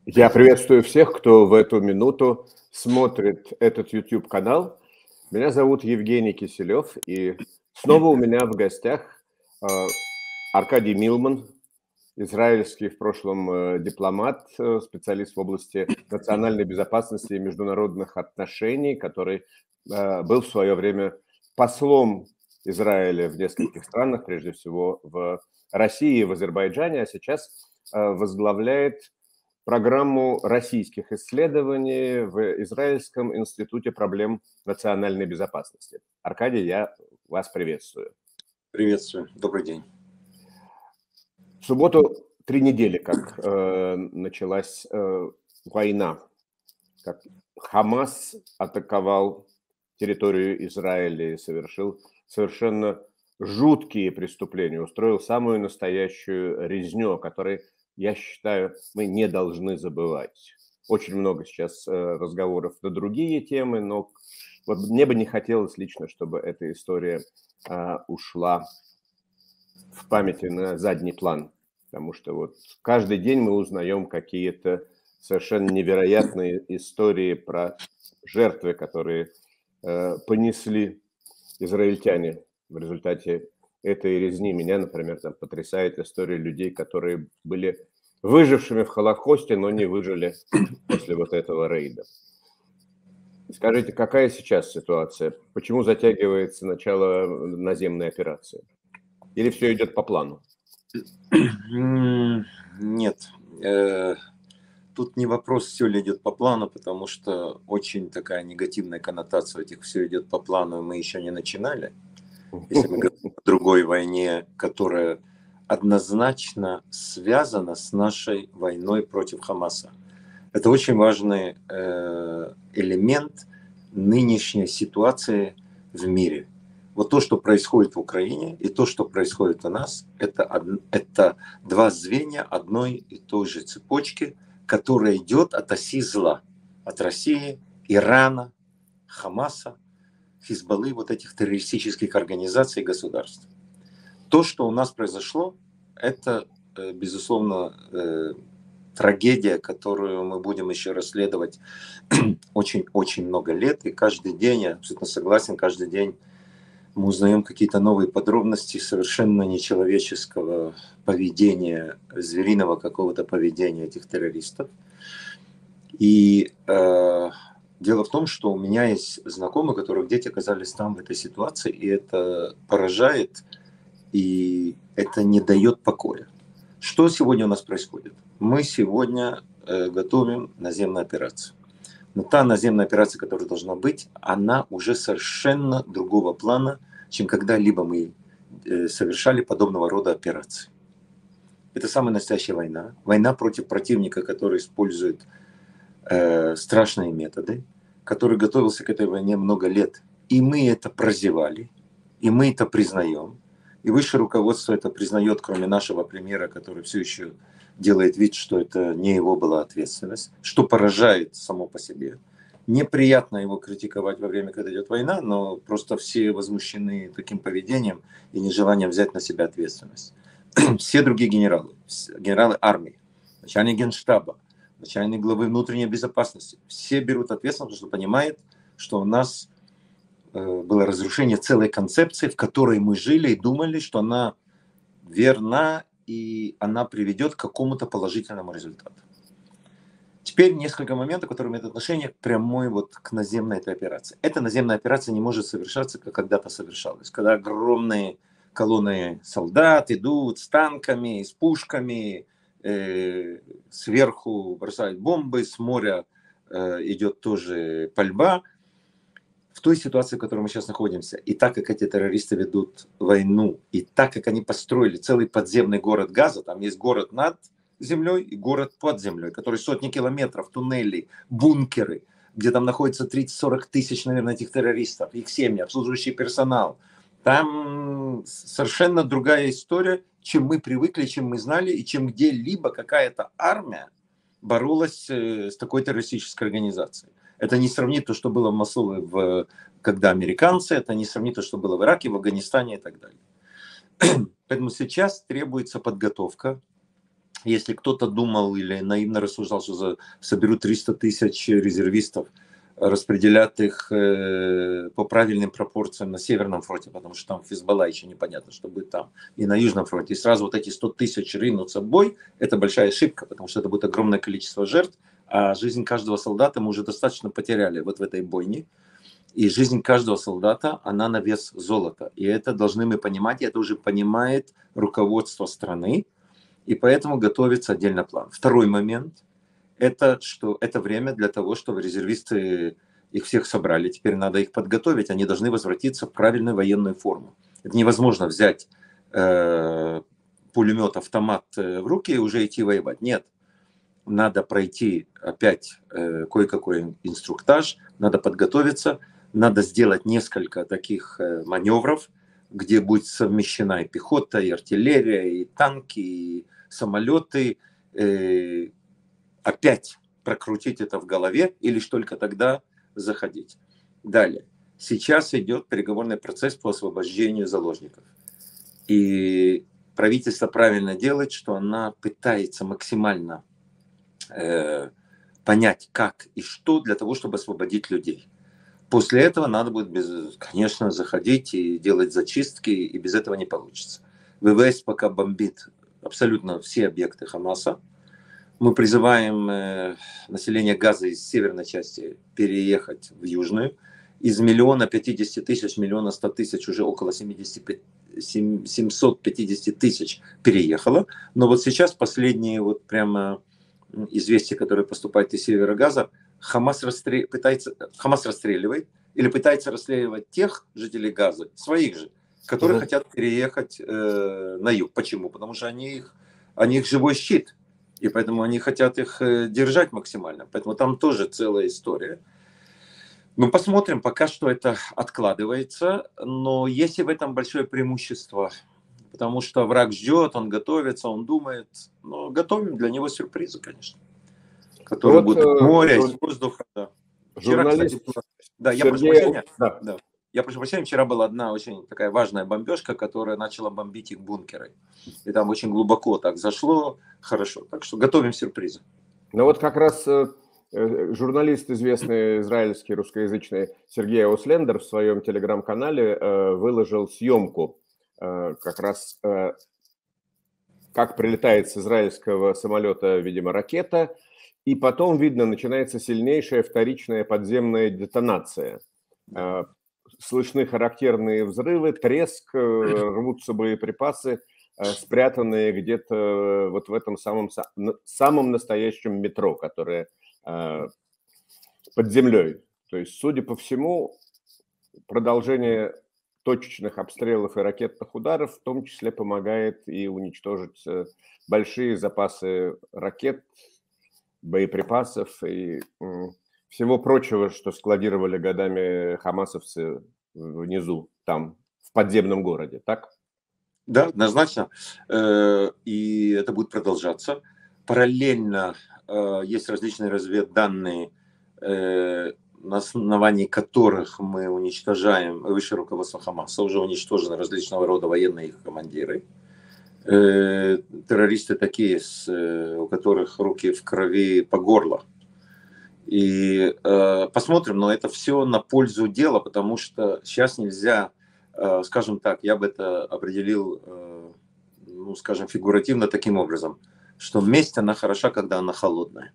Я приветствую всех, кто в эту минуту смотрит этот YouTube-канал. Меня зовут Евгений Киселев, и снова у меня в гостях Аркадий Милман, израильский в прошлом дипломат, специалист в области национальной безопасности и международных отношений, который был в свое время послом Израиля в нескольких странах, прежде всего в России и в Азербайджане, а сейчас возглавляет программу российских исследований в Израильском институте проблем национальной безопасности. Аркадий, я вас приветствую. Приветствую. Добрый день. В субботу 3 недели, как началась война, как Хамас атаковал территорию Израиля и совершил совершенно жуткие преступления, устроил самую настоящую резню, о которой, я считаю, мы не должны забывать. Очень много сейчас разговоров на другие темы, но вот мне бы не хотелось лично, чтобы эта история ушла в памяти на задний план, потому что вот каждый день мы узнаем какие-то совершенно невероятные истории про жертвы, которые понесли израильтяне в результате этой резни. Меня, например, там потрясает история людей, которые были выжившими в Холокосте, но не выжили после вот этого рейда. Скажите, какая сейчас ситуация? Почему затягивается начало наземной операции? Или все идет по плану? Нет. Тут не вопрос, все ли идет по плану, потому что очень такая негативная коннотация этих «все идет по плану», мы еще не начинали. Если мы говорим о другой войне, которая однозначно связана с нашей войной против Хамаса. Это очень важный элемент нынешней ситуации в мире. Вот то, что происходит в Украине, и то, что происходит у нас, это два звенья одной и той же цепочки, которая идет от оси зла, от России, Ирана, Хамаса, Хизбаллы, вот этих террористических организаций и государств. То, что у нас произошло, это, безусловно, трагедия, которую мы будем еще расследовать очень-очень много лет. И каждый день, я абсолютно согласен, каждый день мы узнаем какие-то новые подробности совершенно нечеловеческого поведения, звериного какого-то поведения этих террористов. И дело в том, что у меня есть знакомые, которых дети оказались там в этой ситуации, и это поражает, и это не дает покоя. Что сегодня у нас происходит? Мы сегодня готовим наземную операцию. Но та наземная операция, которая должна быть, она уже совершенно другого плана, чем когда-либо мы совершали подобного рода операции. Это самая настоящая война. Война против противника, который использует страшные методы, который готовился к этой войне много лет. И мы это прозевали, и мы это признаем. И высшее руководство это признает, кроме нашего премьера, который все еще делает вид, что это не его была ответственность, что поражает само по себе. Неприятно его критиковать во время, когда идет война, но просто все возмущены таким поведением и нежеланием взять на себя ответственность. Все другие генералы армии, начальник генштаба, начальник главы внутренней безопасности, все берут ответственность, потому что понимают, что у нас было разрушение целой концепции, в которой мы жили и думали, что она верна и она приведет к какому-то положительному результату. Теперь несколько моментов, которые имеют отношение прямой вот к наземной этой операции. Эта наземная операция не может совершаться, как когда-то совершалась. Когда огромные колонны солдат идут с танками, с пушками, сверху бросают бомбы, с моря идет тоже пальба. В той ситуации, в которой мы сейчас находимся, и так как эти террористы ведут войну, и так как они построили целый подземный город Газа, там есть город над землей и город под землей, который сотни километров, туннели, бункеры, где там находится 30-40 тысяч, наверное, этих террористов, их семьи, обслуживающий персонал. Там совершенно другая история, чем мы привыкли, чем мы знали, и чем где-либо какая-то армия боролась с такой террористической организацией. Это не сравнит то, что было в Мосуле, когда американцы, это не сравнит то, что было в Ираке, в Афганистане и так далее. Поэтому сейчас требуется подготовка если кто-то думал или наивно рассуждал, что соберут 300 тысяч резервистов, распределят их по правильным пропорциям на Северном фронте, потому что там Хизбалла еще непонятно, что будет там, и на Южном фронте, и сразу вот эти 100 тысяч ринутся в бой, это большая ошибка, потому что это будет огромное количество жертв, а жизнь каждого солдата мы уже достаточно потеряли вот в этой бойне. И жизнь каждого солдата, она на вес золота. И это должны мы понимать, и это уже понимает руководство страны, и поэтому готовится отдельно план. Второй момент – это что это время для того, чтобы резервисты их всех собрали. Теперь надо их подготовить, они должны возвратиться в правильную военную форму. Это невозможно взять пулемет, автомат в руки и уже идти воевать. Нет. Надо пройти опять кое-какой инструктаж, надо подготовиться, надо сделать несколько таких маневров, где будет совмещена и пехота, и артиллерия, и танки, и самолеты. Опять прокрутить это в голове и лишь только тогда заходить. Далее. Сейчас идет переговорный процесс по освобождению заложников. И правительство правильно делает, что она пытается максимально понять, как и что для того, чтобы освободить людей. После этого надо будет, конечно, заходить и делать зачистки, и без этого не получится. ВВС пока бомбит абсолютно все объекты Хамаса. Мы призываем население Газа из северной части переехать в южную. Из 1 50 000, 1 100 000 уже около 750 тысяч переехало. Но вот сейчас последние вот прямо известия, которые поступают из севера Газа, Хамас расстреливает или пытается расстреливать тех жителей Газа, своих же, которые хотят переехать на юг. Почему? Потому что они их живой щит, и поэтому они хотят их держать максимально. Поэтому там тоже целая история. Ну, посмотрим, пока что это откладывается, но есть и в этом большое преимущество, потому что враг ждет, он готовится, он думает. Но готовим для него сюрпризы, конечно, которые будут из моря, из воздуха. Да. Вчера, кстати, да, я прошу прощения. Да. Я прошу прощения, вчера была одна очень такая важная бомбежка, которая начала бомбить их бункеры. И там очень глубоко так зашло, хорошо. Так что готовим сюрпризы. Ну вот как раз журналист, известный израильский, русскоязычный Сергей Ослендер в своем телеграм-канале выложил съемку как раз как прилетает с израильского самолета, видимо, ракета, и потом, видно, начинается сильнейшая вторичная подземная детонация. Слышны характерные взрывы, треск, рвутся боеприпасы, спрятанные где-то вот в этом самом настоящем метро, которое под землей. То есть, судя по всему, продолжение точечных обстрелов и ракетных ударов в том числе помогает и уничтожить большие запасы ракет, боеприпасов и всего прочего, что складировали годами хамасовцы внизу, там, в подземном городе, так? Да, однозначно. И это будет продолжаться. Параллельно есть различные разведданные, на основании которых мы уничтожаем высшее руководство Хамаса. Уже уничтожены различного рода военные их командиры. Террористы такие, у которых руки в крови по горло. И посмотрим, но это все на пользу дела, потому что сейчас нельзя, скажем так, я бы это определил, ну, скажем, фигуративно таким образом, что месть, она хороша, когда она холодная.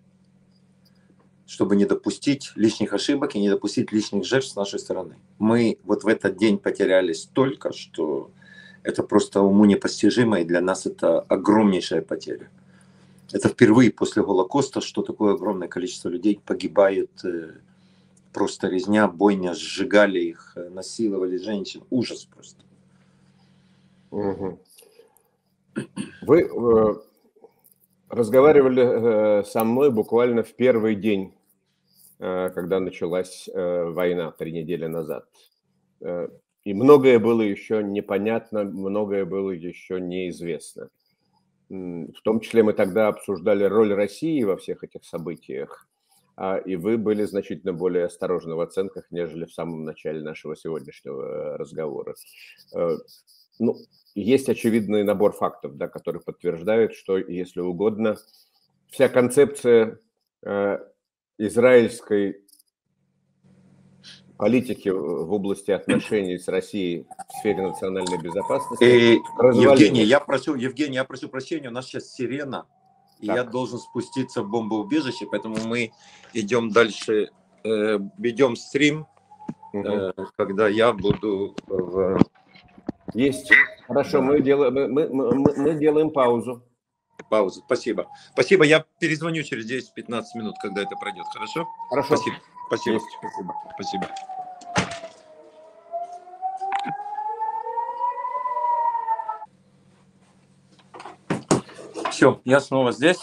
Чтобы не допустить лишних ошибок и не допустить лишних жертв с нашей стороны. Мы вот в этот день потеряли столько, что это просто уму непостижимо, и для нас это огромнейшая потеря. Это впервые после Голокоста, что такое огромное количество людей погибает, просто резня, бойня, сжигали их, насиловали женщин. Ужас просто. Угу. Вы разговаривали со мной буквально в первый день, когда началась война 3 недели назад. И многое было еще непонятно, многое было еще неизвестно. В том числе мы тогда обсуждали роль России во всех этих событиях, и вы были значительно более осторожны в оценках, нежели в самом начале нашего сегодняшнего разговора. Ну, есть очевидный набор фактов, да, которые подтверждают, что, если угодно, вся концепция израильской политики в области отношений с Россией в сфере национальной безопасности развалилась. Евгений, я прошу прощения, у нас сейчас сирена, и я должен спуститься в бомбоубежище, поэтому мы идем дальше, ведем стрим, когда я буду в... Есть. Хорошо, да. мы делаем паузу. Паузу, спасибо. Спасибо, я перезвоню через 10-15 минут, когда это пройдет, хорошо? Хорошо. Спасибо. Спасибо. Спасибо. Все, я снова здесь.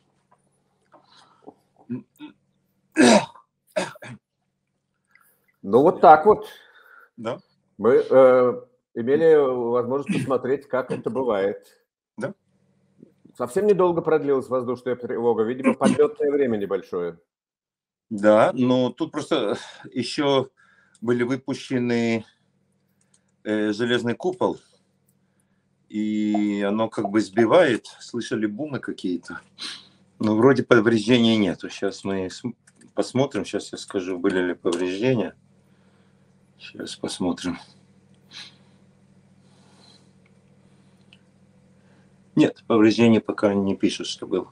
Ну вот так вот. Да. Мы имели возможность посмотреть, как это бывает. Да. Совсем недолго продлилась воздушная тревога. Видимо, подлетное время небольшое. Да, но тут просто еще были выпущены железный купол, и оно как бы сбивает. Слышали бумы какие-то, но вроде повреждений нету. Сейчас мы посмотрим, сейчас я скажу, были ли повреждения. Сейчас посмотрим. Нет, повреждений пока не пишут, что было.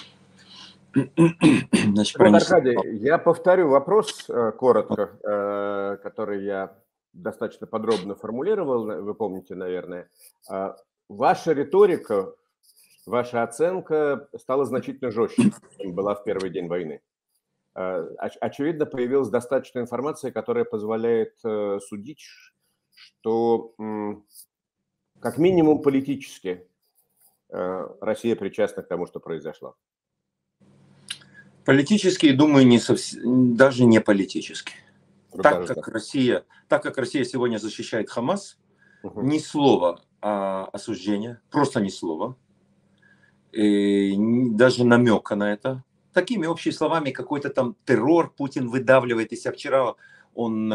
Значит, Аркадий, я повторю вопрос коротко, который я достаточно подробно формулировал, вы помните, наверное. Ваша риторика, ваша оценка стала значительно жестче, чем была в первый день войны. Очевидно, появилась достаточно информации, которая позволяет судить, что как минимум политически Россия причастна к тому, что произошло. Политически, думаю, не совсем, даже не политически. Так как Россия сегодня защищает Хамас, ни слова осуждения, просто ни слова, и даже намека на это. Такими общими словами, какой-то там террор Путин выдавливает из себя. Вчера он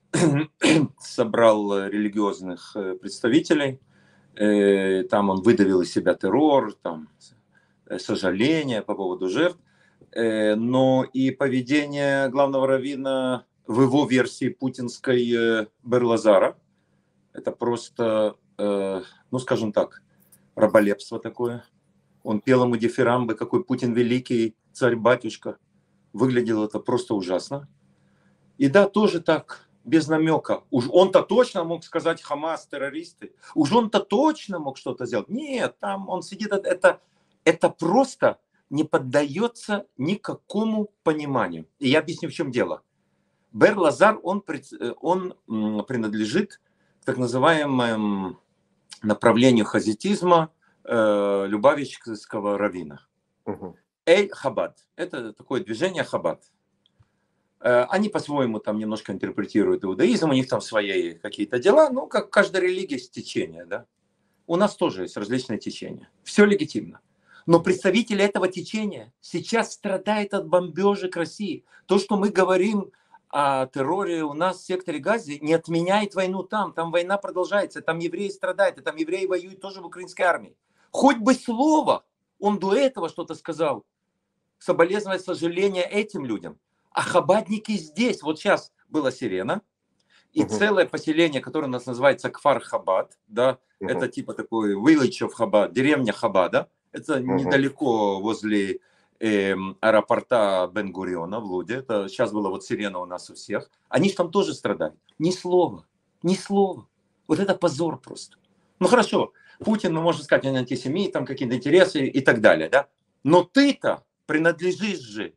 собрал религиозных представителей, там он выдавил из себя террор, там сожаление по поводу жертв. Но и поведение главного раввина в его версии путинской Бер-Лазара, это просто, ну скажем так, раболепство такое. Он пел ему дифирамбы, какой Путин великий, царь-батюшка. Выглядело это просто ужасно. И да, тоже так, без намека. Уж он-то точно мог сказать Хамас, террористы. Уж он-то точно мог что-то сделать. Нет, там он сидит, это просто не поддается никакому пониманию. И я объясню, в чем дело. Бер-Лазар, он принадлежит к так называемому направлению хасидизма любавического раввина. Эль-Хабад. Это такое движение Хабад. Они по-своему там немножко интерпретируют иудаизм, у них там свои какие-то дела, ну, как каждая религия, есть течение, да. У нас тоже есть различные течения. Все легитимно. Но представители этого течения сейчас страдают от бомбежек России. То, что мы говорим о терроре у нас в секторе Гази, не отменяет войну там. Там война продолжается, там евреи страдают, и там евреи воюют тоже в украинской армии. Хоть бы слово он до этого что-то сказал. Соболезновать, сожаление этим людям. А хабадники здесь. Вот сейчас была сирена. И целое поселение, которое у нас называется Кфар-Хабад. Да, это типа такой village of Хабад, деревня Хабада. Это недалеко возле аэропорта Бен-Гуриона в Луде. Это сейчас была вот сирена у нас у всех. Они же там тоже страдают. Ни слова. Ни слова. Вот это позор просто. Ну хорошо. Путин, ну, можно сказать, он антисемит, там какие-то интересы и так далее, да? Но ты-то принадлежишь же.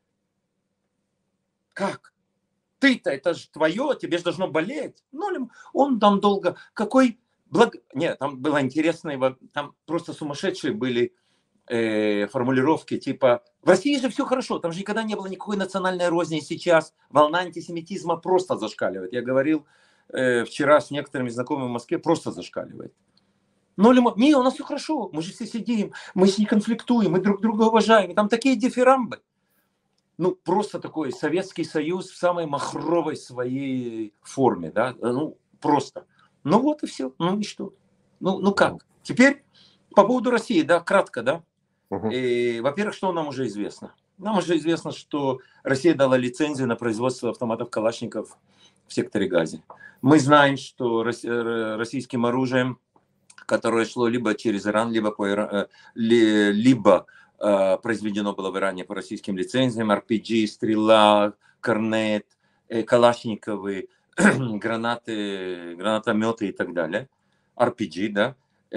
Как? Ты-то, это же твое, тебе же должно болеть. Ну, он там долго... Нет, там было интересно, там просто сумасшедшие были формулировки, типа, в России же все хорошо, там же никогда не было никакой национальной розни, сейчас волна антисемитизма просто зашкаливает. Я говорил вчера с некоторыми знакомыми в Москве, просто зашкаливает. Ну, не, у нас все хорошо, мы же все сидим, мы не конфликтуем, мы друг друга уважаем, и там такие дифирамбы. Ну, просто такой Советский Союз в самой махровой своей форме, да, ну, просто. Ну, вот и все, ну и что? Ну как? Теперь по поводу России, да, кратко, да. Мгм. Во-первых, что нам уже известно? Нам уже известно, что Россия дала лицензию на производство автоматов Калашников в секторе Гази. Мы знаем, что российским оружием, которое шло либо через Иран, либо произведено было в Иране по российским лицензиям, RPG, стрела, корнет, калашниковые, гранатометы и так далее, RPG, да,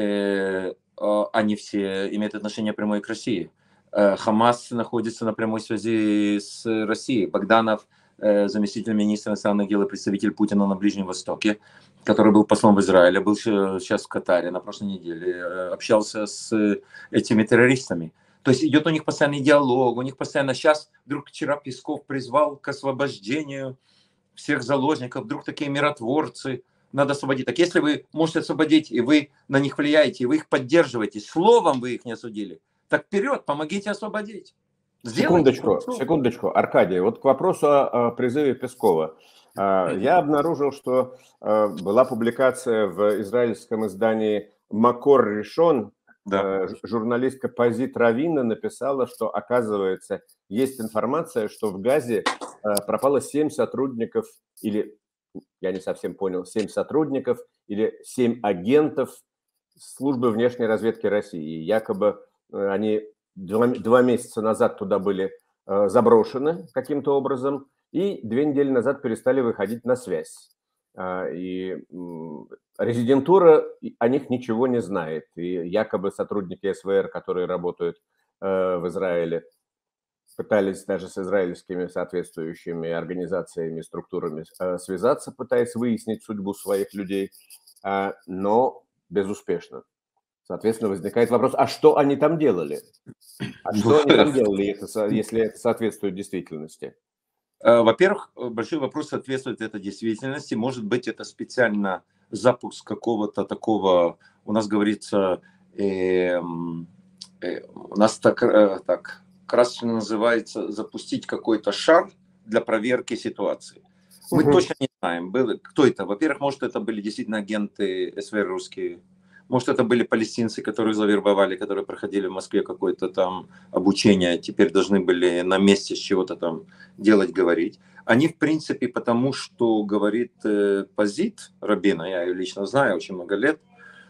они все имеют отношение прямое к России. Хамас находится на прямой связи с Россией. Богданов, заместитель министра иностранных дел и представитель Путина на Ближнем Востоке, который был послом в Израиле, был сейчас в Катаре на прошлой неделе, общался с этими террористами. То есть идет у них постоянный диалог, у них постоянно сейчас, вдруг вчера Песков призвал к освобождению всех заложников, вдруг такие миротворцы, надо освободить. Так если вы можете освободить, и вы на них влияете, и вы их поддерживаете, словом вы их не осудили, так вперед, помогите освободить. Сделайте. Секундочку, Аркадий, вот к вопросу о призыве Пескова. Я обнаружил, что была публикация в израильском издании «Макор Ришон». Да. Журналистка Пазит Равина написала, что, оказывается, есть информация, что в Газе пропало 7 сотрудников, или, я не совсем понял, 7 сотрудников или 7 агентов службы внешней разведки России. Якобы они 2 месяца назад туда были заброшены каким-то образом, и 2 недели назад перестали выходить на связь. И резидентура о них ничего не знает. И якобы сотрудники СВР, которые работают в Израиле, пытались даже с израильскими соответствующими организациями, структурами связаться, пытаясь выяснить судьбу своих людей, но безуспешно. Соответственно, возникает вопрос, а что они там делали? А что они там делали, если это соответствует действительности? Во-первых, большой вопрос, соответствует это действительности. Может быть, это специально запуск какого-то такого, у нас говорится, у нас так красочно называется, запустить какой-то шар для проверки ситуации. Мы точно не знаем, кто это. Во-первых, может, это были действительно агенты СВР русские. Может, это были палестинцы, которые завербовали, которые проходили в Москве какое-то там обучение, теперь должны были на месте с чего-то там делать, говорить. Они, в принципе, потому что говорит Пазит Рабина, я ее лично знаю очень много лет.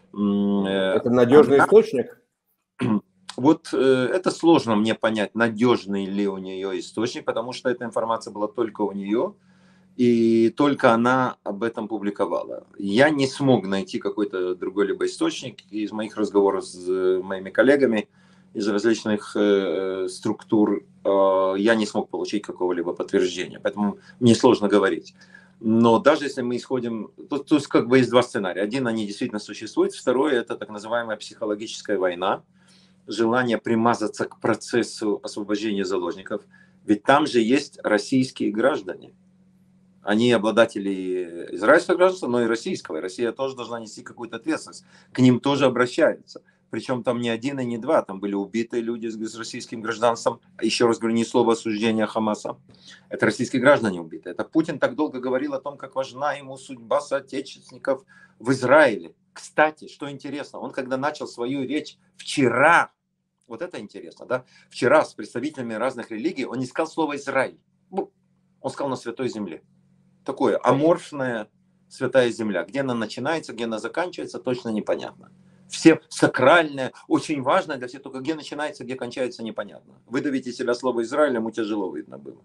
Это надежный источник? Вот это сложно мне понять, надежный ли у нее источник, потому что эта информация была только у нее. И только она об этом публиковала. Я не смог найти какой-то другой либо источник. Из моих разговоров с моими коллегами из различных структур я не смог получить какого-либо подтверждения. Поэтому мне сложно говорить. Но даже если мы исходим... Тут как бы есть 2 сценария. Один, они действительно существуют. Второй, это так называемая психологическая война. Желание примазаться к процессу освобождения заложников. Ведь там же есть российские граждане. Они обладатели израильского гражданства, но и российского. И Россия тоже должна нести какую-то ответственность. К ним тоже обращаются. Причем там не 1 и не 2. Там были убитые люди с российским гражданством. Еще раз говорю, ни слова осуждения Хамаса. Это российские граждане убиты. Это Путин так долго говорил о том, как важна ему судьба соотечественников в Израиле. Кстати, что интересно, он когда начал свою речь вчера, вот это интересно, да? Вчера с представителями разных религий он не сказал слово «Израиль». Он сказал «на святой земле». Такое аморфная святая земля. Где она начинается, где она заканчивается, точно непонятно. Все сакральное, очень важное для всех, только где начинается, где кончается, непонятно. Выдавить из себя слово Израиль ему тяжело, видно было.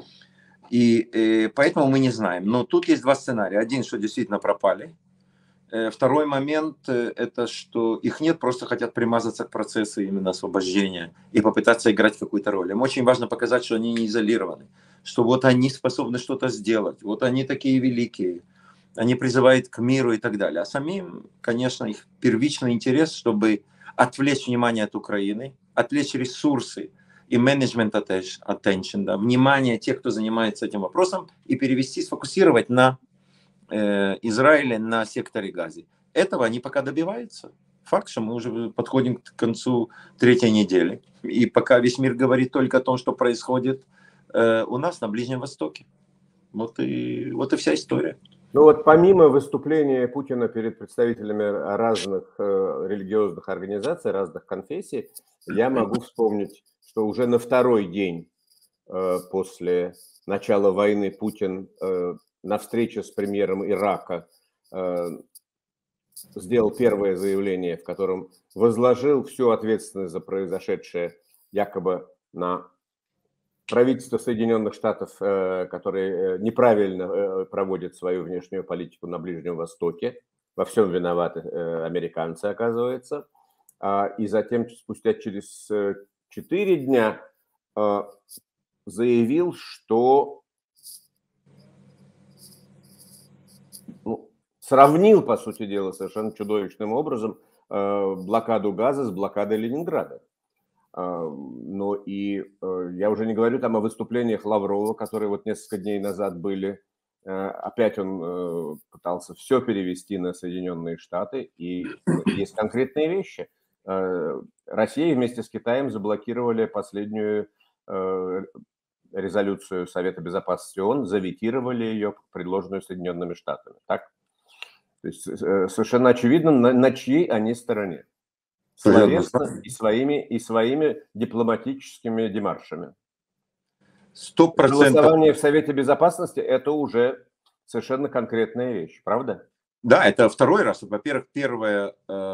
И поэтому мы не знаем. Но тут есть 2 сценария. Один, что действительно пропали. Второй момент, это что их нет, просто хотят примазаться к процессу именно освобождения и попытаться играть какую-то роль. Им очень важно показать, что они не изолированы, что вот они способны что-то сделать, вот они такие великие, они призывают к миру и так далее. А самим, конечно, их первичный интерес, чтобы отвлечь внимание от Украины, отвлечь ресурсы и management attention, да, внимание тех, кто занимается этим вопросом, и перевести, сфокусировать на Израиля на секторе Гази. Этого они пока добиваются. Факт, что мы уже подходим к концу 3-й недели. И пока весь мир говорит только о том, что происходит у нас на Ближнем Востоке. Вот и вся история. Ну вот помимо выступления Путина перед представителями разных религиозных организаций, разных конфессий, я могу вспомнить, что уже на второй день после начала войны Путин на встрече с премьером Ирака сделал первое заявление, в котором возложил всю ответственность за произошедшее якобы на правительство Соединенных Штатов, которое неправильно проводит свою внешнюю политику на Ближнем Востоке. Во всем виноваты американцы, оказывается. И затем, спустя через 4 дня, заявил, что сравнил, по сути дела, совершенно чудовищным образом блокаду Газа с блокадой Ленинграда. Но и я уже не говорю там о выступлениях Лаврова, которые вот несколько дней назад были. Опять он пытался все перевести на Соединенные Штаты. И есть конкретные вещи. Россия вместе с Китаем заблокировали последнюю резолюцию Совета Безопасности ООН, заветировали ее, предложенную Соединенными Штатами. Так? То есть совершенно очевидно, на чьей они стороне. Словесно и своими дипломатическими демаршами. 100%. Голосование в Совете Безопасности – это уже совершенно конкретная вещь, правда? Да, это второй раз. Во-первых, первая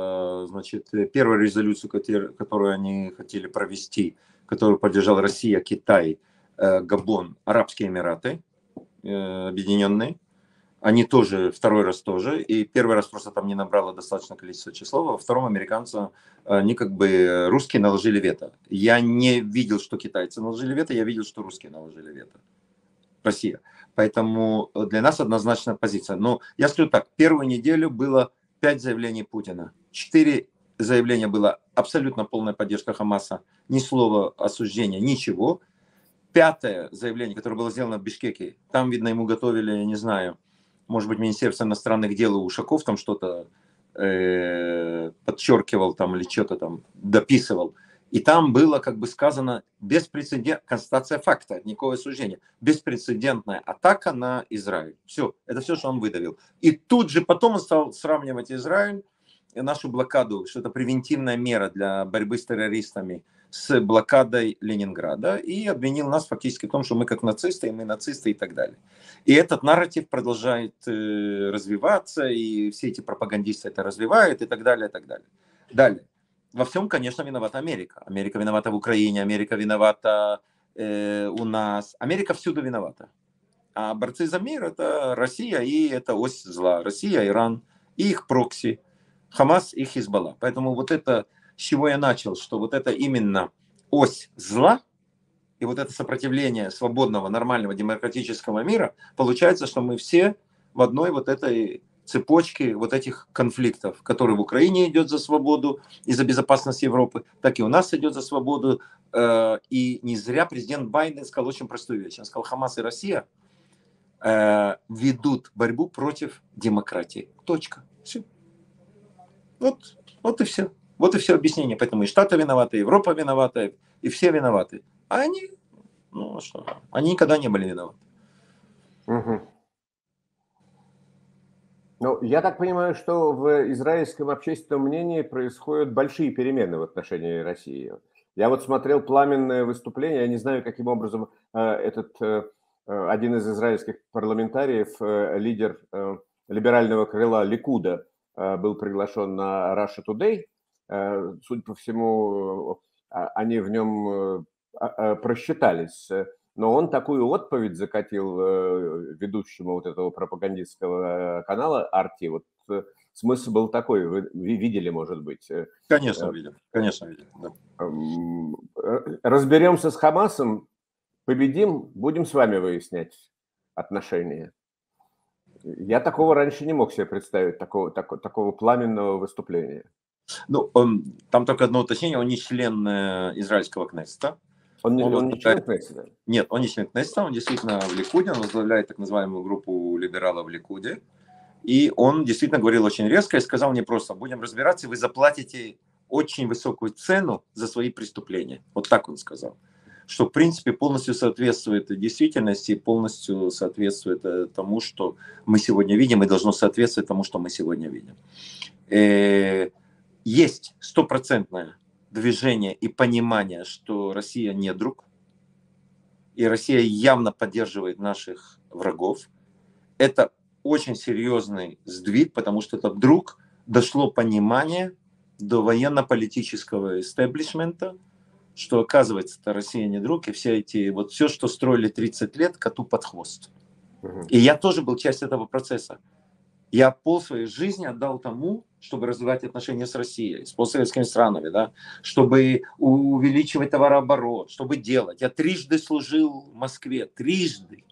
резолюцию, которую они хотели провести, которую поддержала Россия, Китай, Габон, Арабские Эмираты Объединенные. Они тоже, второй раз тоже. И первый раз просто там не набрало достаточное количество числов. А во втором американцам, они как бы русские наложили вето. Я не видел, что китайцы наложили вето, я видел, что русские наложили вето. Россия. Поэтому для нас однозначная позиция. Но я скажу так, первую неделю было 5 заявлений Путина. 4 заявления было абсолютно полная поддержка Хамаса. Ни слова осуждения, ничего. 5-е заявление, которое было сделано в Бишкеке, там, видно, ему готовили, я не знаю, может быть, Министерство иностранных дел и Ушаков там что-то подчеркивал там или что-то там дописывал. И там было, как бы сказано, констатация факта, никакого осуждения. Беспрецедентная атака на Израиль. Все, это все, что он выдавил. И тут же потом он стал сравнивать Израиль, нашу блокаду, что это превентивная мера для борьбы с террористами, с блокадой Ленинграда, и обвинил нас фактически в том, что мы как нацисты, и мы нацисты и так далее. И этот нарратив продолжает развиваться, и все эти пропагандисты это развивают и так далее, и так далее. Далее. Во всем, конечно, виновата Америка. Америка виновата в Украине, Америка виновата у нас. Америка всюду виновата. А борцы за мир – это Россия, и это ось зла. Россия, Иран, и их прокси, Хамас и Хизбалла. Поэтому вот это, с чего я начал, что вот это именно ось зла, и вот это сопротивление свободного, нормального, демократического мира, получается, что мы все в одной вот этой цепочке вот этих конфликтов, который в Украине идет за свободу и за безопасность Европы, так и у нас идет за свободу. И не зря президент Байден сказал очень простую вещь. Он сказал, Хамас и Россия ведут борьбу против демократии. Точка. Все. Вот и все. Вот и все объяснение. Поэтому и Штаты виноваты, и Европа виновата, и все виноваты. А они, они никогда не были виноваты. Угу. Ну, я так понимаю, что в израильском общественном мнении происходят большие перемены в отношении России. Я вот смотрел пламенное выступление, я не знаю, каким образом один из израильских парламентариев, лидер либерального крыла Ликуда, был приглашен на Russia Today. Судя по всему, они в нем просчитались. Но он такую отповедь закатил ведущему вот этого пропагандистского канала Арти. Вот смысл был такой, вы видели, может быть? Конечно, видел. Конечно, видел. Да. Разберемся с Хамасом, победим, будем с вами выяснять отношения. Я такого раньше не мог себе представить, такого пламенного выступления. Ну, там только одно уточнение, он не член израильского Кнессета. Он не член Кнессета? Нет, он не член Кнессета, он действительно в Ликуде, он возглавляет так называемую группу либералов в Ликуде. И он действительно говорил очень резко и сказал мне просто, будем разбираться, вы заплатите очень высокую цену за свои преступления. Вот так он сказал. что, в принципе, полностью соответствует действительности, полностью соответствует тому, что мы сегодня видим, и должно соответствовать тому, что мы сегодня видим. Есть стопроцентное движение и понимание, что Россия не друг, и Россия явно поддерживает наших врагов. Это очень серьезный сдвиг, потому что это вдруг дошло понимание до военно-политического истеблишмента, что, оказывается, это Россия не друг, и все, что строили 30 лет, коту под хвост. И я тоже был частью этого процесса. Я пол своей жизни отдал тому, чтобы развивать отношения с Россией, с постсоветскими странами, да, чтобы увеличивать товарооборот, чтобы делать. Я трижды служил в Москве, трижды.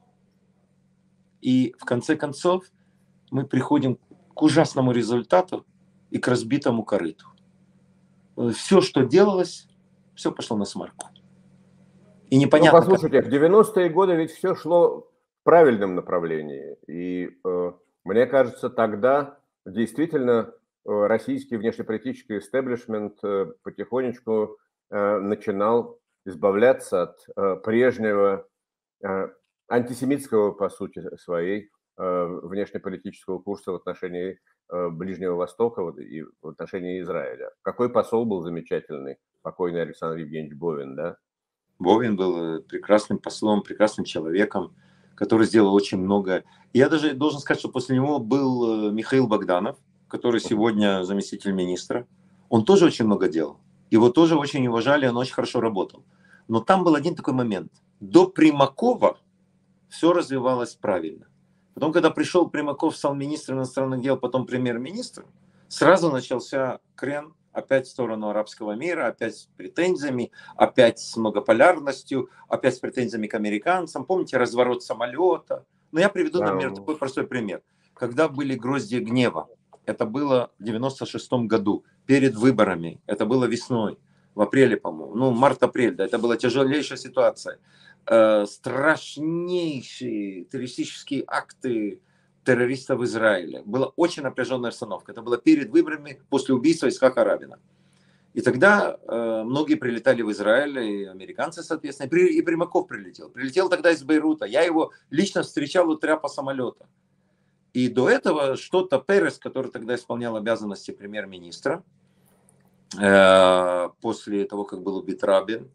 И в конце концов мы приходим к ужасному результату и к разбитому корыту. Все, что делалось, все пошло на смарку. И непонятно. Послушайте, в 90-е годы ведь все шло в правильном направлении. И мне кажется, тогда действительно российский внешнеполитический истеблишмент потихонечку начинал избавляться от прежнего антисемитского, по сути своей, внешнеполитического курса в отношении Ближнего Востока и в отношении Израиля. Какой посол был замечательный, покойный Александр Евгеньевич Бовин, да? Бовин был прекрасным послом, прекрасным человеком, который сделал очень много. Я даже должен сказать, что после него был Михаил Богданов, который сегодня заместитель министра. Он тоже очень много делал. Его тоже очень уважали, он очень хорошо работал. Но там был один такой момент. До Примакова все развивалось правильно. Потом, когда пришел Примаков, стал министром иностранных дел, потом премьер-министром, сразу начался крен опять в сторону арабского мира, опять с претензиями, опять с многополярностью, опять с претензиями к американцам. Помните разворот самолета? Но я приведу, например, такой простой пример. Когда были гроздья гнева, это было в 96-м году, перед выборами, это было весной, в апреле, по-моему, март-апрель, да, это была тяжелейшая ситуация. Страшнейшие террористические акты террористов в Израиле. Была очень напряженная обстановка. Это было перед выборами, после убийства Ицхака Рабина. И тогда многие прилетали в Израиль, и американцы, соответственно, и Примаков прилетел. Прилетел тогда из Бейрута. Я его лично встречал у трапа самолета. И до этого что-то Перес, который тогда исполнял обязанности премьер-министра, после того, как был убит Рабин,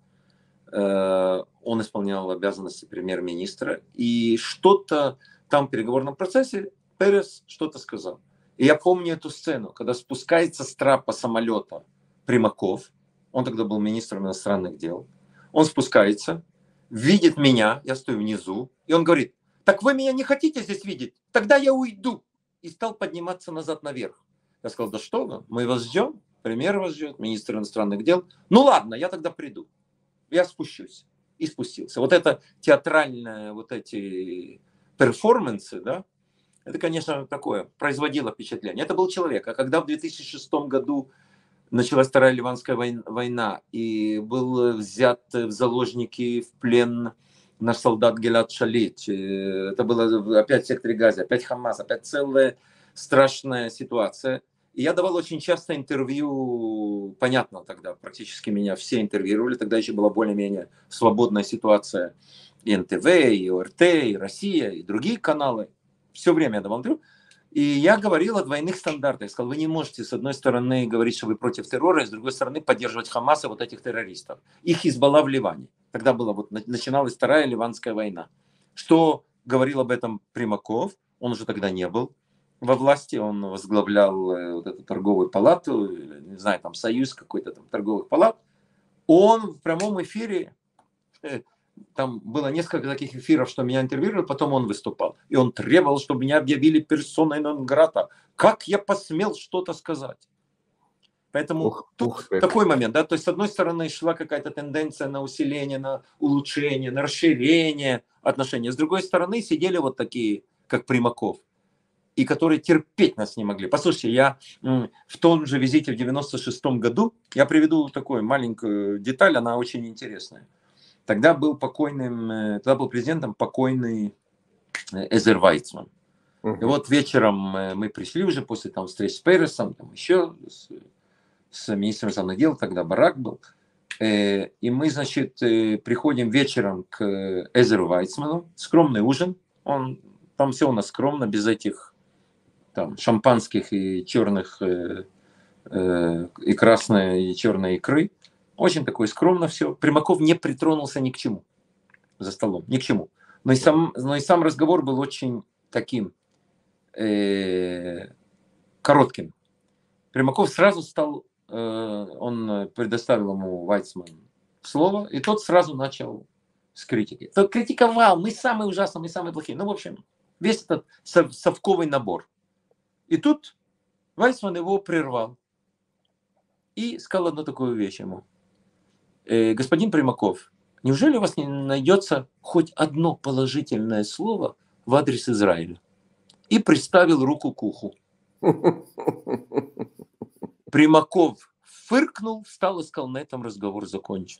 он исполнял обязанности премьер-министра, и что-то там в переговорном процессе Перес что-то сказал. И я помню эту сцену, когда спускается с трапа самолета Примаков, он тогда был министром иностранных дел, он спускается, видит меня, я стою внизу, и он говорит: так вы меня не хотите здесь видеть? Тогда я уйду. И стал подниматься назад наверх. Я сказал: да что вы, мы вас ждем, премьер вас ждет, министр иностранных дел. Ну ладно, я тогда приду. Я спущусь. И спустился. Вот это театральное, вот эти перформансы, да, это, конечно, такое, производило впечатление. Это был человек. А когда в 2006 году началась Вторая Ливанская война, и был взят в заложники, в плен наш солдат Гилад Шалит, это было опять в секторе Газа, опять Хамас, опять целая страшная ситуация. И я давал очень часто интервью, понятно, тогда практически меня все интервьюировали, тогда еще была более-менее свободная ситуация. И НТВ, и ОРТ, и Россия, и другие каналы. Все время я давал интервью. И я говорил о двойных стандартах. Я сказал: вы не можете с одной стороны говорить, что вы против террора, и с другой стороны поддерживать Хамас и вот этих террористов. Их Хизбалла в Ливане. Тогда была, начиналась Вторая Ливанская война. Что говорил об этом Примаков? Он уже тогда не был во власти, он возглавлял вот эту торговую палату, не знаю, там союз какой-то там торговых палат. Он в прямом эфире, там было несколько таких эфиров, что меня интервьюировали, потом он выступал. И он требовал, чтобы меня объявили персоной нон грата. Как я посмел что-то сказать? Поэтому тут такой момент, да, то есть с одной стороны шла какая-то тенденция на усиление, на улучшение, на расширение отношений. С другой стороны сидели вот такие, как Примаков, и которые терпеть нас не могли. Послушайте, я в том же визите в 96-м году, я приведу такую маленькую деталь, она очень интересная. Тогда был президентом покойный Эзер Вайцман. И вот вечером мы пришли уже после встречи с Пересом, еще с министром иностранных дел, тогда Барак был. И мы, значит, приходим вечером к Эзеру Вайцману. Скромный ужин. Там все у нас скромно, без этих там шампанских и черных, и красной, и черной икры. Очень такое скромно все. Примаков не притронулся ни к чему за столом, ни к чему. Но и сам разговор был очень таким коротким. Примаков сразу стал, он предоставил ему Вайцман слово, и тот сразу начал с критики. Тот критиковал, мы самые ужасные, мы самые плохие. Ну, в общем, весь этот совковый набор. И тут Вайцман его прервал и сказал одну такую вещь ему. Господин Примаков, неужели у вас не найдется хоть одно положительное слово в адрес Израиля? И приставил руку к уху. Примаков фыркнул, встал и сказал, на этом разговор закончен.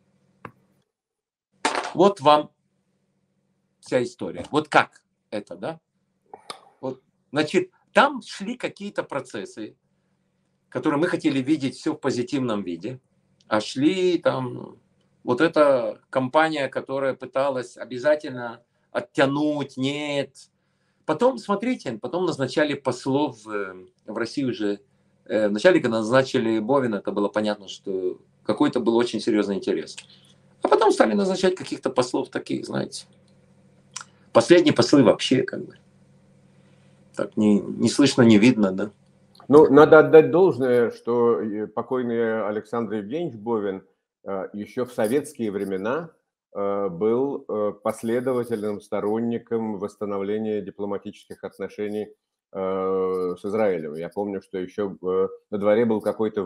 Вот вам вся история. Вот как это, да? Вот, значит, там шли какие-то процессы, которые мы хотели видеть все в позитивном виде, а шли там вот эта компания, которая пыталась обязательно оттянуть, нет. Потом, смотрите, потом назначали послов в Россию уже. Вначале, когда назначили Бовина, это было понятно, что какой-то был очень серьезный интерес. А потом стали назначать каких-то послов таких, знаете. Последние послы вообще как бы так не слышно, не видно, да. Ну, надо отдать должное, что покойный Александр Евгеньевич Бовин еще в советские времена был последовательным сторонником восстановления дипломатических отношений с Израилем. Я помню, что еще на дворе был какой-то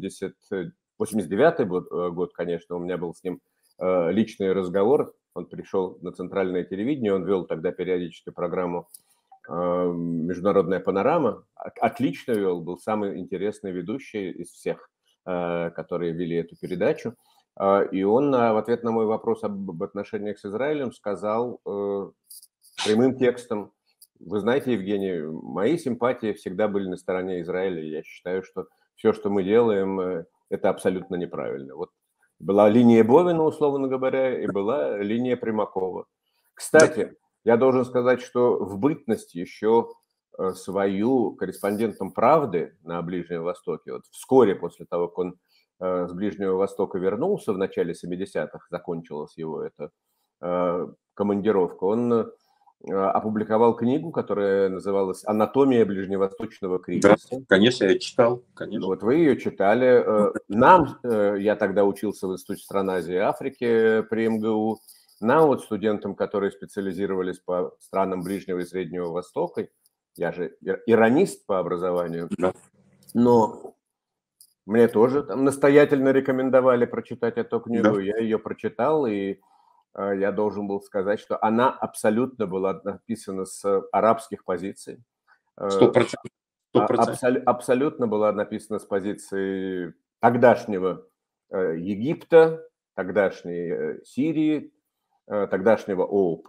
89-й год, конечно, у меня был с ним личный разговор. Он пришел на центральное телевидение, он вел тогда периодически программу «Международная панорама». Отлично вел, был самый интересный ведущий из всех, которые вели эту передачу. И он в ответ на мой вопрос об отношениях с Израилем сказал прямым текстом: вы знаете, Евгений, мои симпатии всегда были на стороне Израиля. Я считаю, что все, что мы делаем, это абсолютно неправильно. Вот была линия Бовина, условно говоря, и была линия Примакова. Кстати, я должен сказать, что в бытность еще свою корреспондентом «Правды» на Ближнем Востоке, вот вскоре после того, как он с Ближнего Востока вернулся в начале 70-х, закончилась его эта командировка, он опубликовал книгу, которая называлась «Анатомия ближневосточного кризиса». Да, конечно, я читал, конечно. Вот вы ее читали. Нам, я тогда учился в Институте стран Азии и Африки при МГУ, нам, вот студентам, которые специализировались по странам Ближнего и Среднего Востока, я же иранист по образованию, Да. но мне тоже там настоятельно рекомендовали прочитать эту книгу, Да. я ее прочитал, и я должен был сказать, что она абсолютно была написана с арабских позиций. 100%. Абсолютно была написана с позиции тогдашнего Египта, тогдашней Сирии, тогдашнего ООП.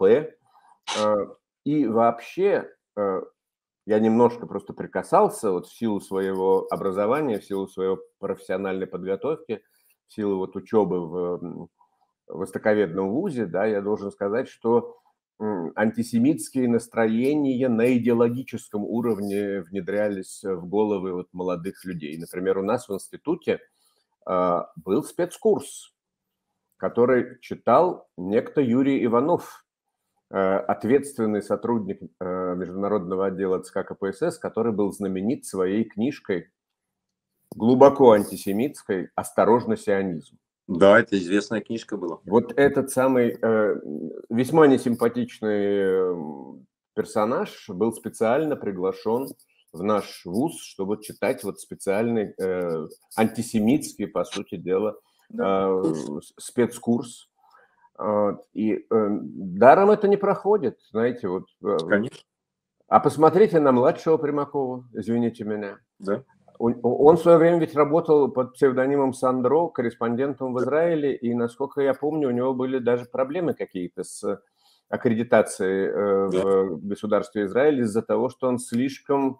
И вообще я немножко просто прикасался вот в силу своего образования, в силу своей профессиональной подготовки, в силу вот учебы в востоковедном вузе, да, я должен сказать, что антисемитские настроения на идеологическом уровне внедрялись в головы вот молодых людей. Например, у нас в институте был спецкурс, который читал некто Юрий Иванов, ответственный сотрудник международного отдела ЦК КПСС, который был знаменит своей книжкой глубоко антисемитской «Осторожно, сионизм». Да, это известная книжка была. Вот этот самый весьма несимпатичный персонаж был специально приглашен в наш вуз, чтобы читать вот специальный антисемитский, по сути дела, спецкурс. И даром это не проходит, знаете, вот. Конечно. А посмотрите на младшего Примакова, извините меня. Да. Он в свое время ведь работал под псевдонимом Сандро, корреспондентом в Израиле, и, насколько я помню, у него были даже проблемы какие-то с аккредитацией в государстве Израиль из-за того, что он слишком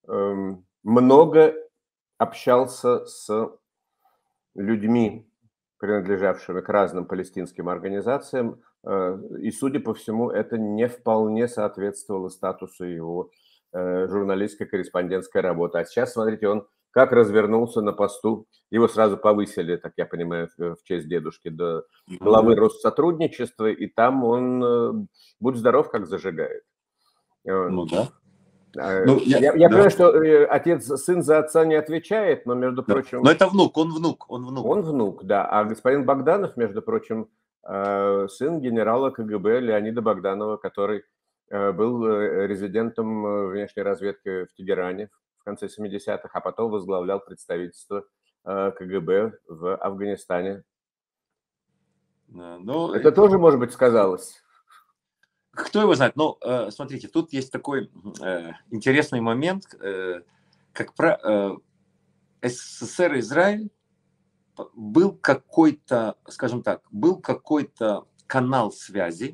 много общался с людьми принадлежавшими к разным палестинским организациям, и, судя по всему, это не вполне соответствовало статусу его журналистской корреспондентской работы. А сейчас, смотрите, он как развернулся на посту, его сразу повысили, так я понимаю, в честь дедушки, до главы Россотрудничества, и там он, будь здоров, как зажигает. Ну да. Я понимаю, что сын за отца не отвечает, но, между прочим... Но это внук, он внук. Он внук, да. А господин Богданов, между прочим, сын генерала КГБ Леонида Богданова, который был резидентом внешней разведки в Тегеране в конце 70-х, а потом возглавлял представительство КГБ в Афганистане. Это тоже, может быть, сказалось. Кто его знает? Но смотрите, тут есть такой интересный момент, как СССР и Израиль был какой-то, скажем так, канал связи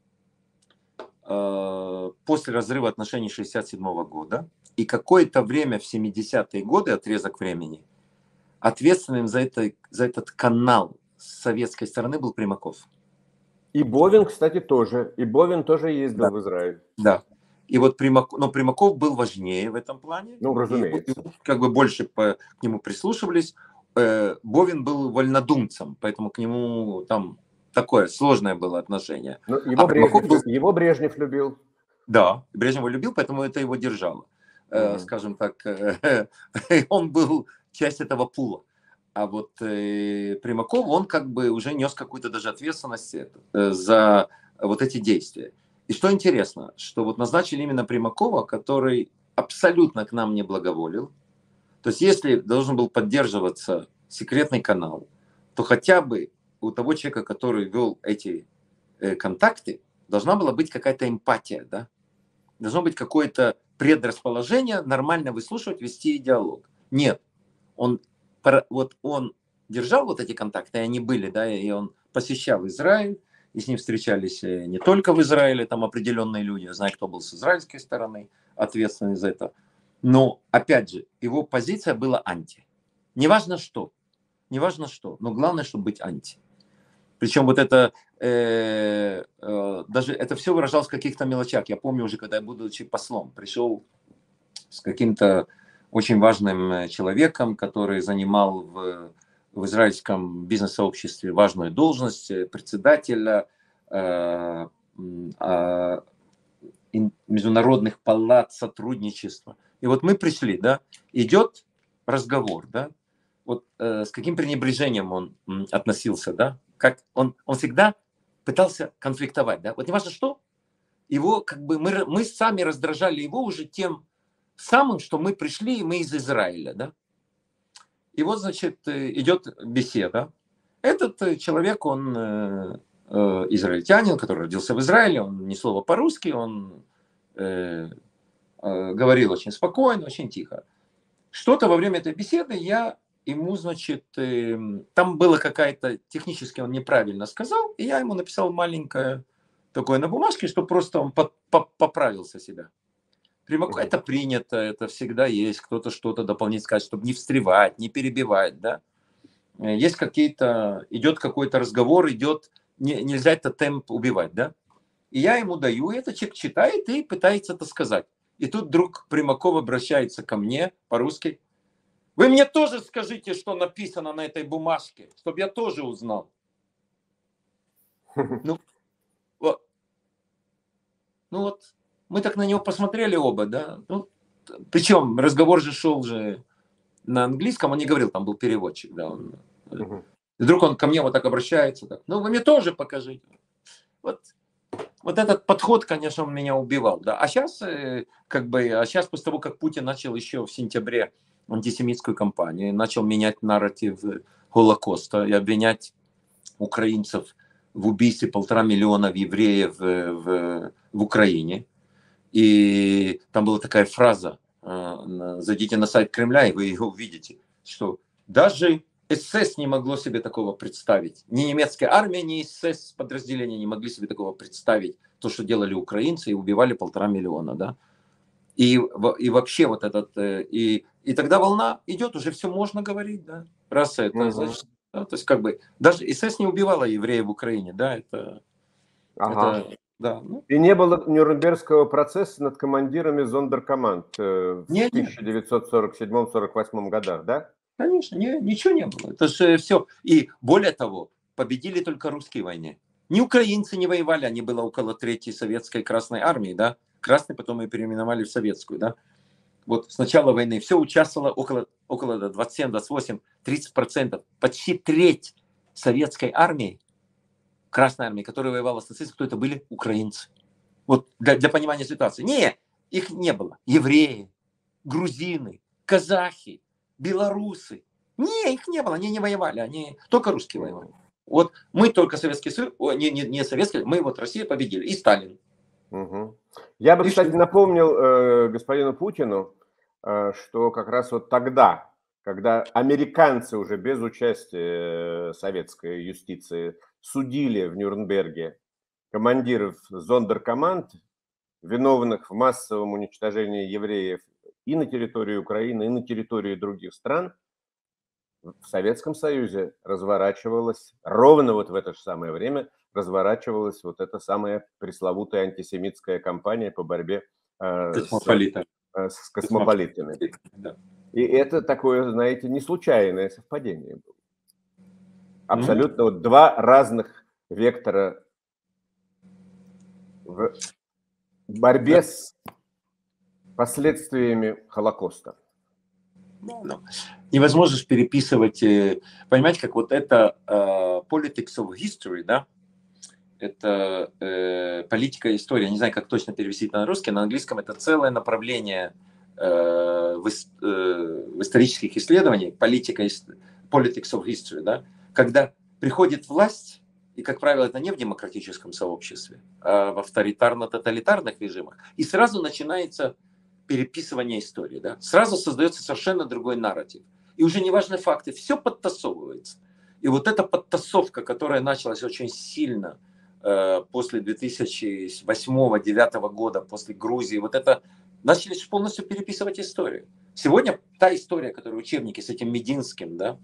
после разрыва отношений 1967 года, и какое-то время в 70-е годы, отрезок времени, ответственным за этот канал с советской стороны был Примаков. И Бовин, кстати, тоже. И Бовин тоже ездил в Израиль. Да. И вот Примаков был важнее в этом плане. Ну, разумеется. И как бы больше к нему прислушивались. Бовин был вольнодумцем, поэтому к нему там такое сложное было отношение. Но его Брежнев любил. Да, Брежнев его любил, поэтому это его держало. Скажем так, он был часть этого пула. А вот Примаков, он как бы уже нес какую-то даже ответственность за вот эти действия. И что интересно, что вот назначили именно Примакова, который абсолютно к нам не благоволил. То есть если должен был поддерживаться секретный канал, то хотя бы у того человека, который вел эти контакты, должна была быть какая-то эмпатия, да? Должно быть какое-то предрасположение, нормально выслушивать, вести диалог. Нет, он держал вот эти контакты, и они были, да, и он посещал Израиль, и с ним встречались не только в Израиле, там определенные люди, я знаю, кто был с израильской стороны ответственный за это, но, опять же, его позиция была анти. Неважно что, но главное, чтобы быть анти. Причем вот это, даже это все выражалось в каких-то мелочах. Я помню уже, когда я, будучи послом, пришел с каким-то очень важным человеком, который занимал в израильском бизнес-сообществе важную должность председателя международных палат сотрудничества. И вот мы пришли, да, идет разговор, да, вот с каким пренебрежением он относился, да, как он всегда пытался конфликтовать, да, вот не важно что, его как бы мы сами раздражали его уже тем самым, что мы пришли, и мы из Израиля, да. И вот, значит, идет беседа. Этот человек, он израильтянин, который родился в Израиле, он ни слова по-русски, он говорил очень спокойно, очень тихо. Что-то во время этой беседы я ему, значит, там было какая-то, технически он неправильно сказал, и я ему написал маленькое такое на бумажке, что просто он поправился себя. Это принято, это всегда есть, кто-то что-то дополнительно скажет, чтобы не встревать, не перебивать, да. Есть какие-то, идет какой-то разговор, идет, нельзя этот темп убивать, да. И я ему даю, и этот человек читает и пытается это сказать. И тут друг Примаков обращается ко мне по-русски. Вы мне тоже скажите, что написано на этой бумажке, чтобы я тоже узнал. Ну вот. Мы так на него посмотрели оба, да. Ну, причем разговор же шел же на английском, он не говорил, там был переводчик, да. И вдруг он ко мне вот так обращается, так, ну вы мне тоже покажите. Вот этот подход, конечно, он меня убивал, да. А сейчас, сейчас после того, как Путин начал еще в сентябре антисемитскую кампанию, начал менять нарратив Холокоста и обвинять украинцев в убийстве 1,5 миллиона евреев в Украине. И там была такая фраза, зайдите на сайт Кремля, и вы ее увидите, что даже СС не могло себе такого представить. Ни немецкая армия, ни СС подразделения не могли себе такого представить. То, что делали украинцы, и убивали 1,5 миллиона. Да? И вообще вот этот... И тогда волна идет, уже все можно говорить. Да? Раз это, значит, Да, то есть как бы даже СС не убивала евреев в Украине, да, Ага. да, ну, И не было Нюрнбергского процесса над командирами зондеркоманд в не, 1947-48 годах, да? конечно, ничего не было. Это же все. И более того, победили только русские в войне. Ни украинцы не воевали, они было около Третьей советской Красной армии, да. Красной потом ее переименовали в советскую, да. Вот с начала войны все участвовало около 27, 28, 30%. Почти треть советской армии, Красной армии, которая воевала с нацистами, кто это были? Украинцы. Вот для понимания ситуации. Не, их не было. Евреи, грузины, казахи, белорусы. Не, их не было, они не воевали, они только русские воевали. Вот мы только Советский Союз, не Советский, мы вот Россия победили, и Сталин. Угу. Я бы, И кстати, что? напомнил господину Путину, что как раз вот тогда, когда американцы уже без участия советской юстиции судили в Нюрнберге командиров зондеркоманд, виновных в массовом уничтожении евреев и на территории Украины, и на территории других стран, в Советском Союзе разворачивалась, ровно вот в это же самое время разворачивалась вот эта самая пресловутая антисемитская кампания по борьбе Космополита. с космополитами. Да. И это такое, знаете, не случайное совпадение было. Абсолютно вот два разных вектора в борьбе с последствиями Холокоста. Ну, невозможно же переписывать, понимаете, как вот это politics of history, да, это политика истории, я не знаю, как точно перевести это на русский, на английском это целое направление в исторических исследованиях, политика, politics of history, да, когда приходит власть, и, как правило, это не в демократическом сообществе, а в авторитарно-тоталитарных режимах, и сразу начинается переписывание истории, да, сразу создается совершенно другой нарратив. И уже не важны факты, все подтасовывается. И вот эта подтасовка, которая началась очень сильно после 2008-2009 года, после Грузии, вот это начали полностью переписывать историю. Сегодня та история, которая учебники с этим Мединским, да,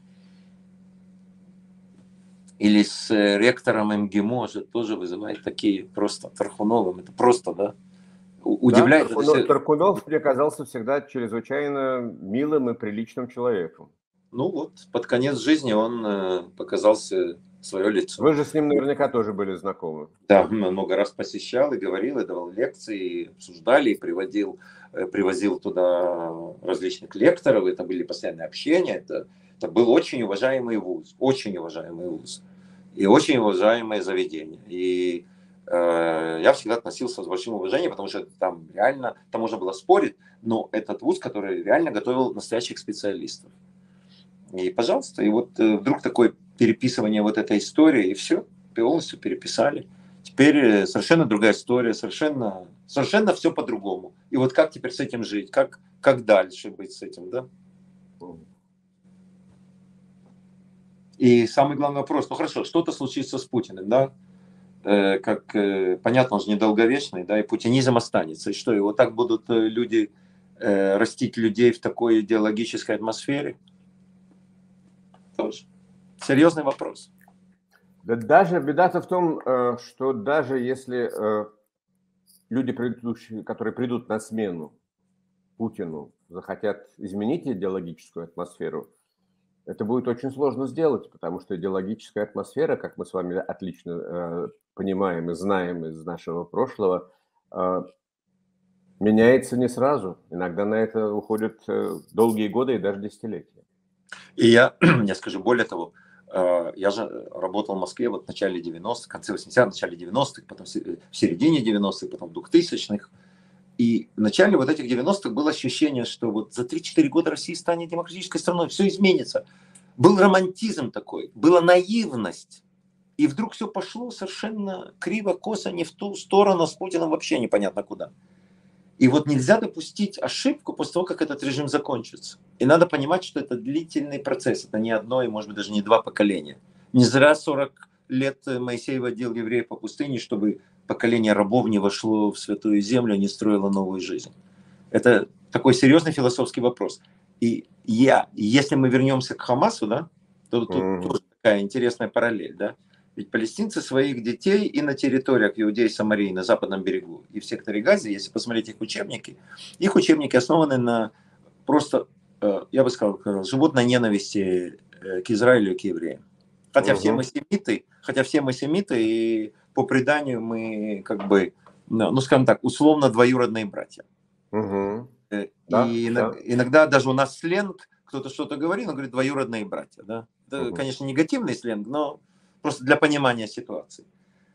или с ректором МГИМО, тоже вызывает такие просто Тархуновым, это просто, да, удивляет. Да, Тархунов мне казался всегда чрезвычайно милым и приличным человеком. Ну вот, под конец жизни он показался свое лицо. Вы же с ним наверняка тоже были знакомы. Да, много раз посещал и говорил, и давал лекции, и обсуждали, и привозил туда различных лекторов, это были постоянные общения, это был очень уважаемый вуз, и очень уважаемое заведение. И я всегда относился с большим уважением, потому что там реально, там можно было спорить, но этот вуз, который реально готовил настоящих специалистов. И, пожалуйста, и вот вдруг такое переписывание вот этой истории, и все, полностью переписали. Теперь совершенно другая история, совершенно все по-другому. И вот как теперь с этим жить, как дальше быть с этим, да? И самый главный вопрос, ну хорошо, что-то случится с Путиным, да? Понятно, он же недолговечный, да, и путинизм останется. И что, и вот так будут люди растить людей в такой идеологической атмосфере? Тоже серьезный вопрос. Да даже беда-то в том, что даже если люди, которые придут на смену Путину, захотят изменить идеологическую атмосферу, это будет очень сложно сделать, потому что идеологическая атмосфера, как мы с вами отлично понимаем и знаем из нашего прошлого, меняется не сразу. Иногда на это уходят долгие годы и даже десятилетия. И я скажу более того, я же работал в Москве вот в начале 90-х, в конце 80-х, в начале 90-х, потом в середине 90-х, потом в 2000-х. И в начале вот этих 90-х было ощущение, что вот за 3-4 года Россия станет демократической страной, все изменится. Был романтизм такой, была наивность. И вдруг все пошло совершенно криво, косо, не в ту сторону, с Путиным вообще непонятно куда. И вот нельзя допустить ошибку после того, как этот режим закончится. И надо понимать, что это длительный процесс. Это не одно и, может быть, даже не два поколения. Не зря 40 лет Моисей водил евреев по пустыне, чтобы поколение рабов не вошло в святую землю, не строило новую жизнь. Это такой серьезный философский вопрос. И если мы вернемся к Хамасу, да, то тут тоже такая интересная параллель, да? Ведь палестинцы своих детей и на территориях Иудеи и Самарии, на западном берегу, и в секторе Газа, если посмотреть их учебники основаны на просто, я бы сказал, животной ненависти к Израилю и к евреям. Хотя все мы семиты, и по преданию мы как бы, ну скажем так, условно двоюродные братья. Угу. И иногда даже у нас сленг, кто-то что-то говорит, он говорит двоюродные братья. Да? Это, конечно, негативный сленг, но просто для понимания ситуации.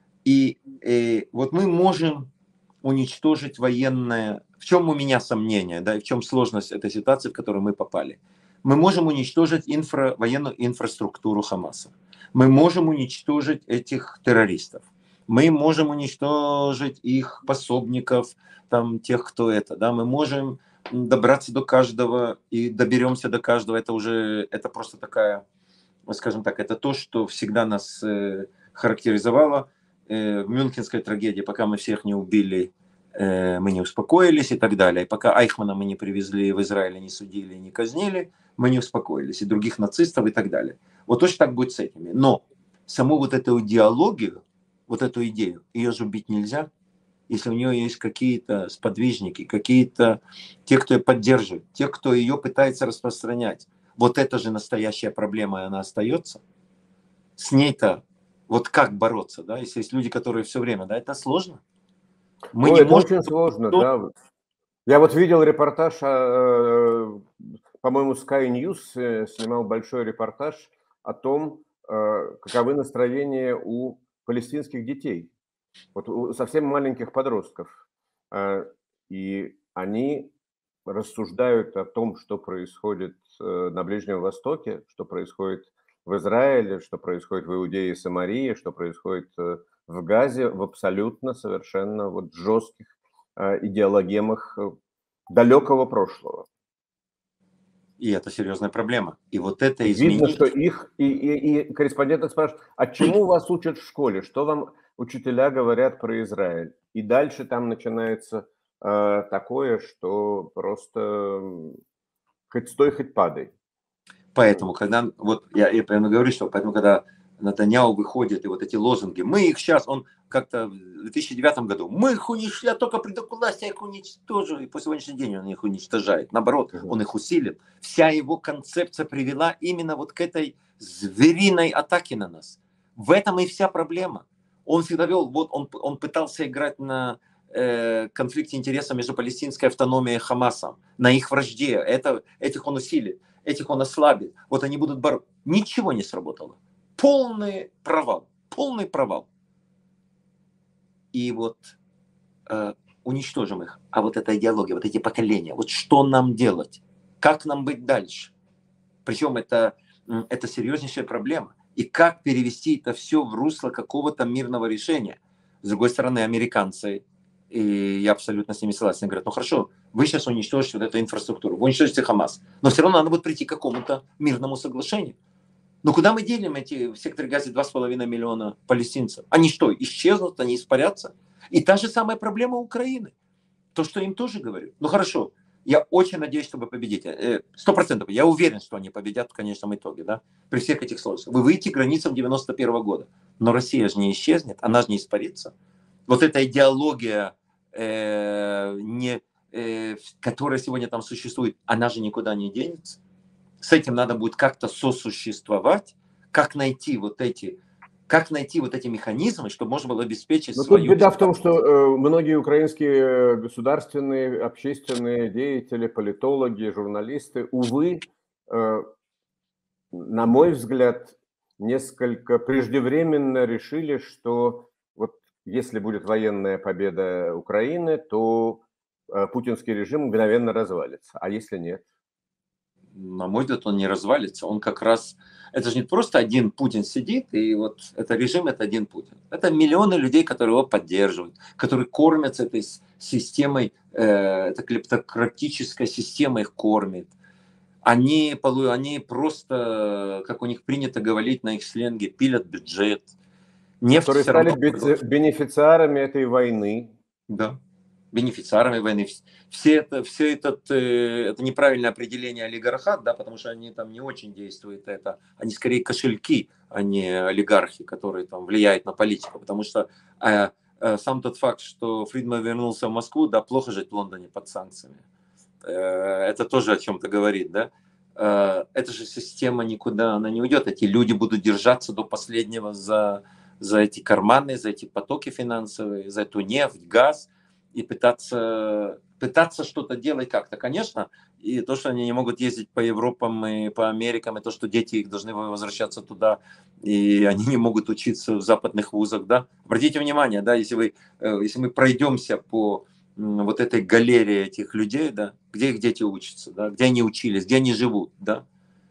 И вот мы можем уничтожить военное... В чем у меня сомнение, да, и в чем сложность этой ситуации, в которую мы попали? Мы можем уничтожить военную инфраструктуру Хамаса. Мы можем уничтожить этих террористов. Мы можем уничтожить их пособников, там, тех, кто это. Да? Мы можем добраться до каждого и доберемся до каждого. Это просто такая, скажем так, это то, что всегда нас характеризовало. В Мюнхенской трагедии, пока мы всех не убили, мы не успокоились и так далее. И пока Айхмана мы не привезли в Израиль, не судили, не казнили, мы не успокоились. И других нацистов и так далее. Вот точно так будет с этими. Но саму вот эту идеологию, вот эту идею, ее же убить нельзя, если у нее есть какие-то сподвижники, какие-то те, кто ее поддерживает, те, кто ее пытается распространять. Вот это же настоящая проблема, и она остается. С ней-то вот как бороться, да, если есть люди, которые все время, да, это сложно. Это очень сложно, да. Я вот видел репортаж, по-моему, Sky News снимал большой репортаж о том, каковы настроения у палестинских детей, вот у совсем маленьких подростков. И они рассуждают о том, что происходит на Ближнем Востоке, что происходит в Израиле, что происходит в Иудее и Самарии, что происходит в Газе, в абсолютно совершенно вот жестких идеологемах далекого прошлого. И это серьезная проблема. И вот это видно, что их и корреспонденты спрашивают, а чему вас учат в школе, что вам учителя говорят про Израиль? И дальше там начинается такое, что просто хоть стой, хоть падай. Поэтому, когда, вот я прямо говорю, что поэтому, когда Нетаньяху выходит, и вот эти лозунги, мы их сейчас, он как-то в 2009 году, мы их уничтожили, только приду к власти, я их уничтожу, и по сегодняшний день он их уничтожает. Наоборот, он их усилит. Вся его концепция привела именно вот к этой звериной атаке на нас. В этом и вся проблема. Он всегда вел, вот он пытался играть на конфликте интересов между палестинской автономией и Хамасом, на их вражде. Этих он усилит, этих он ослабит. Вот они будут бороться. Ничего не сработало. Полный провал. Полный провал. И вот уничтожим их. А вот эта идеология, вот эти поколения, вот что нам делать? Как нам быть дальше? Причем это серьезнейшая проблема. И как перевести это все в русло какого-то мирного решения? С другой стороны, американцы, и я абсолютно с ними согласен, говорят, ну хорошо, вы сейчас уничтожите вот эту инфраструктуру, вы уничтожите Хамас, но все равно надо будет прийти к какому-то мирному соглашению. Но куда мы делим в секторе Газа 2,5 миллиона палестинцев? Они что, исчезнут, они испарятся? И та же самая проблема Украины. То, что им тоже говорю. Ну хорошо, я очень надеюсь, чтобы победить. 100%. Я уверен, что они победят в конечном итоге. Да? При всех этих сложностях. Вы выйдете к границам 91 года. Но Россия же не исчезнет, она же не испарится. Вот эта идеология, которая сегодня там существует, она же никуда не денется. С этим надо будет как-то сосуществовать, как найти вот эти механизмы, чтобы можно было обеспечить свою... Тут беда в том, что многие украинские государственные, общественные деятели, политологи, журналисты, увы, на мой взгляд, несколько преждевременно решили, что вот если будет военная победа Украины, то путинский режим мгновенно развалится. А если нет? На мой взгляд, он не развалится. Он как раз... Это же не просто один Путин сидит, и вот это режим, это один Путин. Это миллионы людей, которые его поддерживают, которые кормятся этой системой, эта клептократическая система их кормит. Они просто, как у них принято говорить на их сленге, пилят бюджет. Нефть которые стали бенефициарами этой войны. Да. бенефициарами войны. Это неправильное определение олигархат, да, потому что они там не очень действуют это. Они скорее кошельки, а не олигархи, которые там влияют на политику. Потому что сам тот факт, что Фридман вернулся в Москву, да, плохо жить в Лондоне под санкциями. Это тоже о чем-то говорит, да. Эта же система никуда она не уйдет. Эти люди будут держаться до последнего за эти карманы, за эти потоки финансовые, за эту нефть, газ, и пытаться что-то делать как-то. Конечно, и то, что они не могут ездить по Европам и по Америкам, и то, что дети их должны возвращаться туда, и они не могут учиться в западных вузах, да. Обратите внимание, да, если мы пройдемся по вот этой галерее этих людей, да, где их дети учатся, да, где они учились, где они живут, да,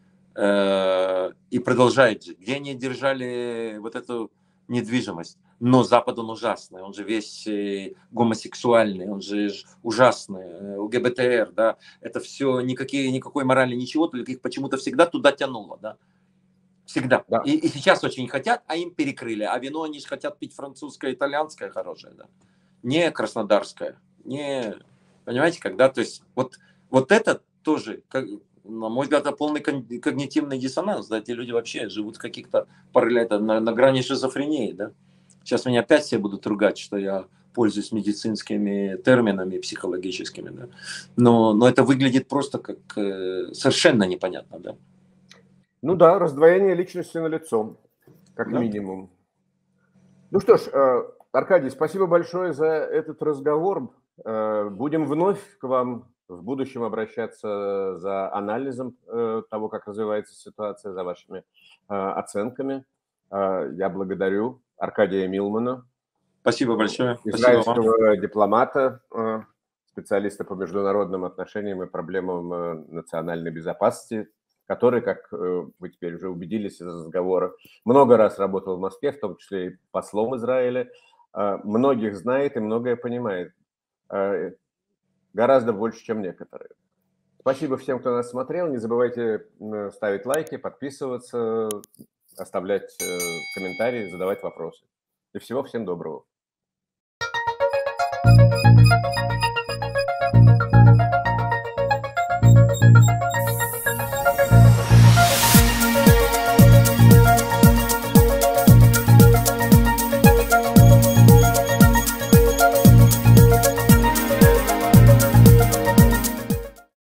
и продолжают жить, где они держали вот эту недвижимость. Но Запад, он ужасный, он же весь гомосексуальный, он же ужасный, ЛГБТР, да, это все никакой морали, ничего, только их почему-то всегда туда тянуло, да, всегда. Да. И сейчас очень хотят, а им перекрыли, а вино они же хотят пить французское, итальянское хорошее, да, не краснодарское, не, понимаете, когда, то есть вот это тоже, на мой взгляд, это полный когнитивный диссонанс, да, эти люди вообще живут в каких-то на грани шизофрении, да. Сейчас меня опять все будут ругать, что я пользуюсь медицинскими терминами психологическими, да. Но это выглядит просто как совершенно непонятно, да. Ну да, раздвоение личности налицо, как Да. минимум. Ну что ж, Аркадий, спасибо большое за этот разговор. Будем вновь к вам в будущем обращаться за анализом того, как развивается ситуация, за вашими оценками. Я благодарю Аркадия Милмана, Спасибо большое. израильского дипломата, специалиста по международным отношениям и проблемам национальной безопасности, который, как вы теперь уже убедились из разговора, много раз работал в Москве, в том числе и послом Израиля, многих знает и многое понимает. Гораздо больше, чем некоторые. Спасибо всем, кто нас смотрел. Не забывайте ставить лайки, подписываться, оставлять комментарии, задавать вопросы. И всего всем доброго.